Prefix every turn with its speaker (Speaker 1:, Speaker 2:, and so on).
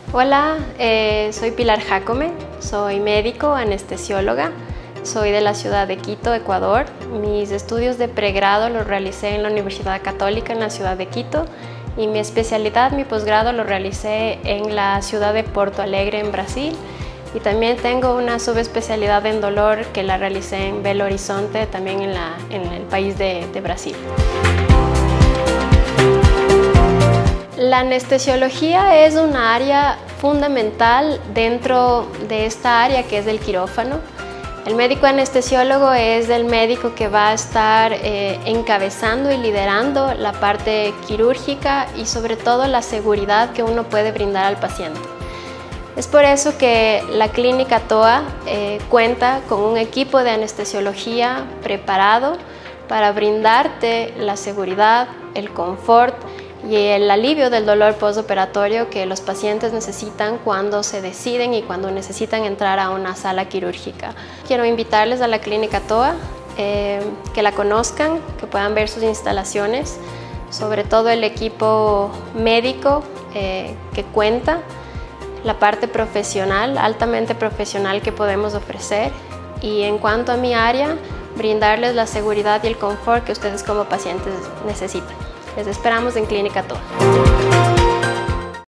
Speaker 1: Hola, soy Pilar Jacome, soy médico, anestesióloga, soy de la ciudad de Quito, Ecuador. Mis estudios de pregrado los realicé en la Universidad Católica en la ciudad de Quito y mi especialidad, mi posgrado, lo realicé en la ciudad de Porto Alegre, en Brasil. Y también tengo una subespecialidad en dolor que la realicé en Belo Horizonte, también en el país de Brasil. La anestesiología es una área fundamental dentro de esta área que es del quirófano. El médico anestesiólogo es el médico que va a estar encabezando y liderando la parte quirúrgica y sobre todo la seguridad que uno puede brindar al paciente. Es por eso que la Clínica TOA cuenta con un equipo de anestesiología preparado para brindarte la seguridad, el confort y el alivio del dolor postoperatorio que los pacientes necesitan cuando se deciden y cuando necesitan entrar a una sala quirúrgica. Quiero invitarles a la Clínica TOA, que la conozcan, que puedan ver sus instalaciones, sobre todo el equipo médico que cuenta, la parte profesional, altamente profesional que podemos ofrecer, y en cuanto a mi área, brindarles la seguridad y el confort que ustedes como pacientes necesitan. Les esperamos en Clínica TOA.